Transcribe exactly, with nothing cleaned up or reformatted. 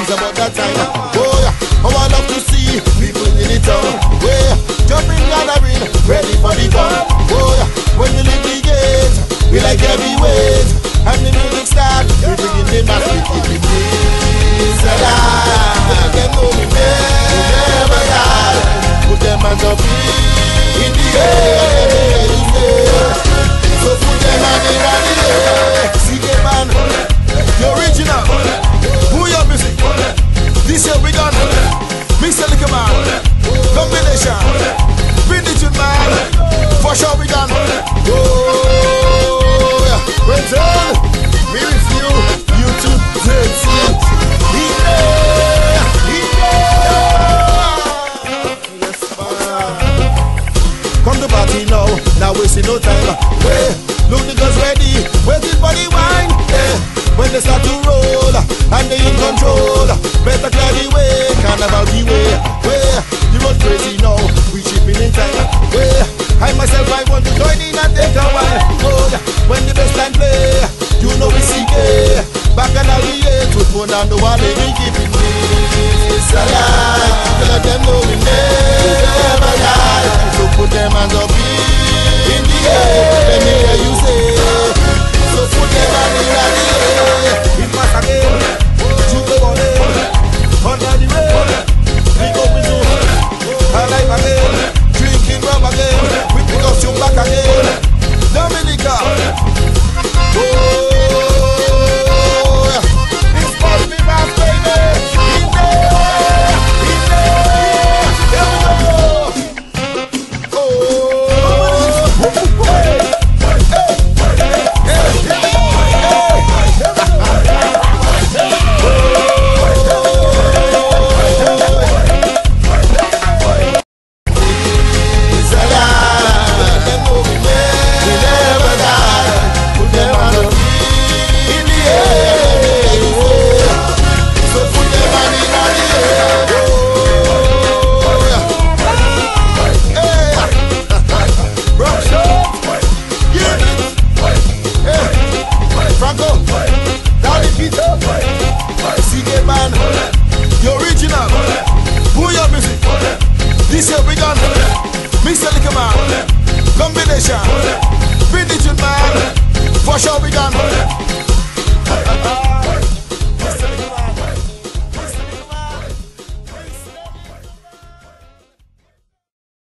It's about that time. Oh yeah, oh I love to see people in the town. Yeah, jumping, gathering, ready for the gun. Oh yeah, when we leave the gate, we like heavyweight. And the music start, we bring in the mass, we keep the peace alive. Let them know we never die. Put them hands up in the air. So put them hands in the air. C K man, the original. Who your music? This year we gone. Mister Liquor man, combination. Bring it to man. For sure we gone. Oh yeah, return. Me with you, you too, dirty. Yeah, yeah. Come to party now, now wasting no time. Hey, look the girls ready, waiting for the wine. Yeah. When they start to roll, and they in control, better clear the way, carnival the way. Where the road crazy now, we shipping in time. Where I myself I want to join in and take a while. Oh, when the best line play, you know we C K. Back and all the eight, we put down the one they be keeping this alive. Let them know we never die. So put them hands up.